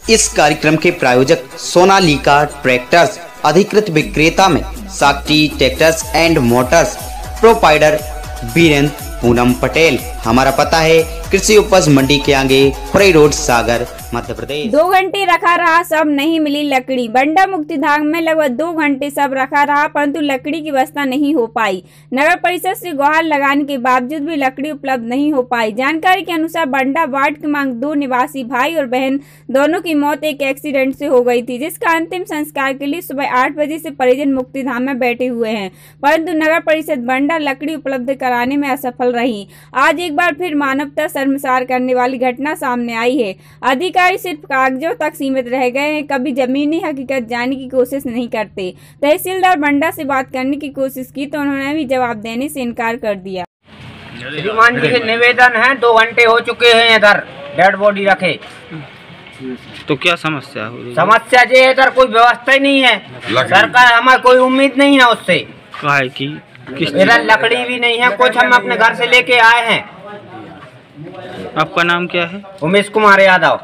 इस कार्यक्रम के प्रायोजक सोनालिका ट्रैक्टर्स, अधिकृत विक्रेता में Sakshi tractors and motors, proprietor Virendra Poonam Patel. हमारा पता है कृषि उपज मंडी के आगे पुरई रोड, सागर, मध्य प्रदेश। 2 घंटे रखा रहा, सब नहीं मिली लकड़ी। बंडा मुक्तिधाम में लगभग 2 घंटे सब रखा रहा, परंतु लकड़ी की व्यवस्था नहीं हो पाई। नगर परिषद से गुहार लगाने के बावजूद भी लकड़ी उपलब्ध नहीं हो पाई। जानकारी के अनुसार बंडा वार्ड के मांग 2 निवासी भाई और बहन दोनों की मौत एक एक्सीडेंट से हो गई थी, जिसका अंतिम संस्कार के लिए सुबह 8 बजे से परिजन मुक्तिधाम में बैठे हुए हैं, परंतु नगर परिषद बंडा लकड़ी उपलब्ध कराने में असफल रही। आज एक बार फिर मानवता शर्मसार करने वाली घटना सामने आई है। अधिकारी सिर्फ कागजों तक सीमित रह गए हैं, कभी जमीनी हकीकत जानने की कोशिश नहीं करते। तहसीलदार बंडा से बात करने की कोशिश की तो उन्होंने भी जवाब देने से इनकार कर दिया। श्रीमान जी से निवेदन है, 2 घंटे हो चुके हैं इधर डेड बॉडी रखे। तो क्या समस्या हो रही है? समस्या ये है इधर कोई व्यवस्था ही नहीं है, सरकार हमारी कोई उम्मीद नहीं है उससे। काहे की इधर लकड़ी भी नहीं है, कुछ हम अपने घर से लेके आए हैं। आपका नाम क्या है? उमेश कुमार यादव।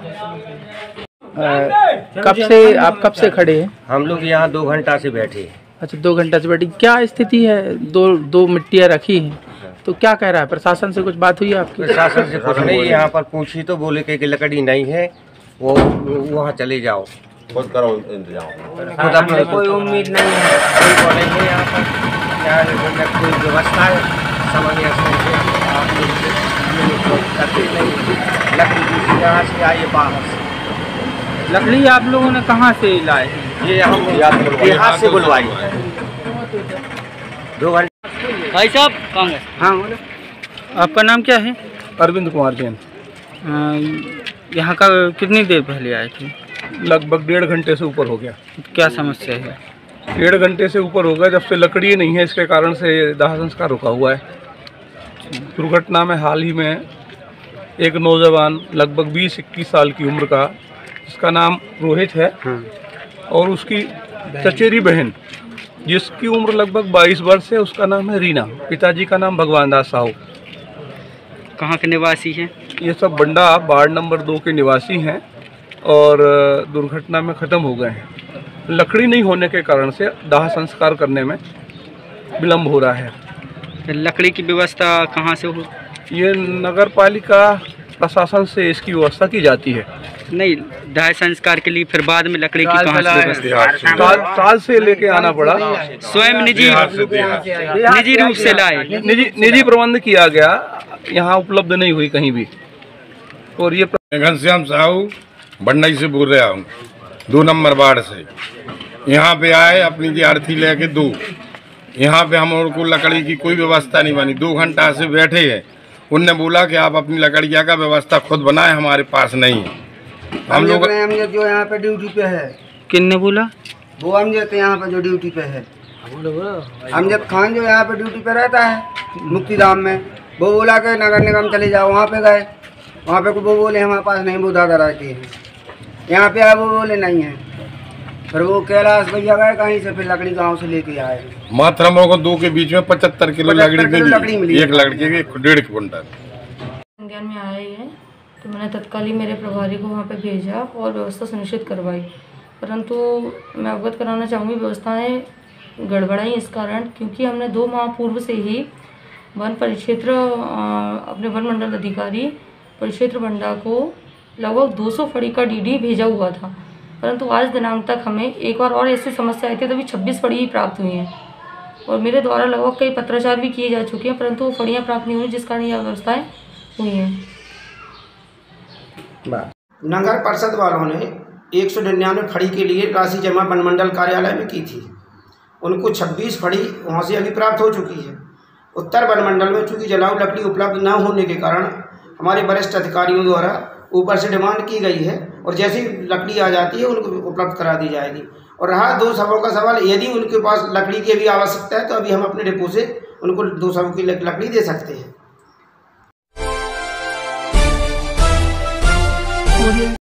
कब से खड़े हैं? हम लोग यहाँ 2 घंटा से बैठे। अच्छा, 2 घंटा से बैठी। क्या स्थिति है? दो मिट्टियाँ रखी हैं, तो क्या कह रहा है प्रशासन से? कुछ बात हुई है आपकी? प्रशासन से कुछ नहीं, यहाँ पर पूछी तो बोले कि लकड़ी नहीं है, वो वहाँ चले जाओ, खुद करो इंतजाम। खुद अपने कोई उम्मीद नहीं है, कोई बोलेंगे यहाँ पर क्या कोई व्यवस्था है, समझ लकड़ी यहाँ से आइए बाहर। लकड़ी आप लोगों ने कहाँ से लाए? ये हम यहाँ से बुलवाई। 2 घंटे। भाई साहब कहाँ गए? हाँ बोलो। आपका नाम क्या है? अरविंद कुमार जैन। यहाँ का कितनी देर पहले आए थे? लगभग 1.5 घंटे से ऊपर हो गया। क्या समस्या है? 1.5 घंटे से ऊपर हो गया, जब से लकड़ी नहीं है इसके कारण से दाह संस्कार रुका हुआ है। दुर्घटना में हाल ही में एक नौजवान लगभग 20-21 साल की उम्र का, जिसका नाम रोहित है, और उसकी चचेरी बहन जिसकी उम्र लगभग 22 वर्ष है, उसका नाम है रीना। पिताजी का नाम भगवान दास साहू। कहाँ के निवासी हैं? ये सब बंडा वार्ड नंबर 2 के निवासी हैं और दुर्घटना में ख़त्म हो गए हैं। लकड़ी नहीं होने के कारण से दाह संस्कार करने में विलम्ब हो रहा है। लकड़ी की व्यवस्था कहाँ से हो? ये नगर पालिका प्रशासन से इसकी व्यवस्था की जाती है। नहीं, दाह संस्कार के लिए फिर बाद में लकड़ी की कहाँ से व्यवस्था? साल से लेके आना पड़ा। स्वयं निजी रूप से लाए? निजी प्रबंध किया गया, यहाँ उपलब्ध नहीं हुई कहीं भी। और ये घनश्याम साहू बंडई से बोल रहा हूँ, 2 नंबर वार्ड से। यहाँ पे आए अपनी की अर्थी लेके 2, यहाँ पे हम लोग को लकड़ी की कोई व्यवस्था नहीं बनी। 2 घंटा से बैठे हैं। उनने बोला कि आप अपनी लकड़ियाँ का व्यवस्था खुद बनाए, हमारे पास नहीं है। हम लोग जो यहाँ पे ड्यूटी पे है। किन्ने बोला? वो अमजद यहाँ पे जो ड्यूटी पे है, अमजद खान जो यहाँ पे ड्यूटी पे रहता है मुक्तिधाम में, वो बोला कि नगर निगम चले जाओ। वहाँ पे गए, वहाँ पे वो बोले हमारे पास नहीं, वो दादा रहती है। यहाँ पे आए, वो बोले नहीं है। फिर वो कैलाश भैया गए कहीं से, फिर लकड़ी गांव से लेके आए। मात्र हम लोगों को 2 के बीच में 75 किलो लकड़ी मिली। एक लकड़ी के 1.5 क्विंटल संज्ञान में आया ही है, तो मैंने तत्काल ही मेरे प्रभारी को वहाँ पे भेजा और व्यवस्था सुनिश्चित करवाई। परंतु मैं अवगत कराना चाहूँगी, व्यवस्थाएं गड़बड़ाई इस कारण क्योंकि हमने 2 माह पूर्व से ही वन परिक्षेत्र अपने वन मंडल अधिकारी परिक्षेत्र बंडा को लगभग 200 फड़ी का DD भेजा हुआ था, परंतु आज दिनांक तक हमें एक बार और ऐसी समस्या आई थी, तभी 26 फड़ी ही प्राप्त हुई हैं। और मेरे द्वारा लगभग कई पत्राचार भी किए जा चुके हैं, परंतु वो फड़ियाँ प्राप्त नहीं हुई, जिस कारण यह व्यवस्थाएँ हुई हैं। नगर परिषद वालों ने 199 फड़ी के लिए राशि जमा वन मंडल कार्यालय में की थी। उनको 26 फड़ी वहाँ से अभी प्राप्त हो चुकी है। उत्तर वन मंडल में चूँकि जलाऊ लकड़ी उपलब्ध न होने के कारण हमारे वरिष्ठ अधिकारियों द्वारा ऊपर से डिमांड की गई है, और जैसी लकड़ी आ जाती है उनको उपलब्ध करा दी जाएगी। और रहा 2 सबों का सवाल, यदि उनके पास लकड़ी की अभी आवश्यकता है तो अभी हम अपने डिपो से उनको 2 सबों की लकड़ी दे सकते हैं।